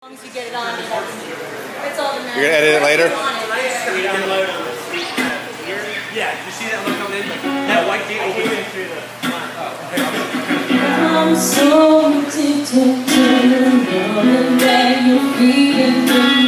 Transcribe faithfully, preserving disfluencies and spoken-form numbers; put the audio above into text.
long as you get it on, it's all the You're gonna edit it later? Yeah, did you see that one coming in? That white gate open through the. I'm so addicted to the love that you're feeding me.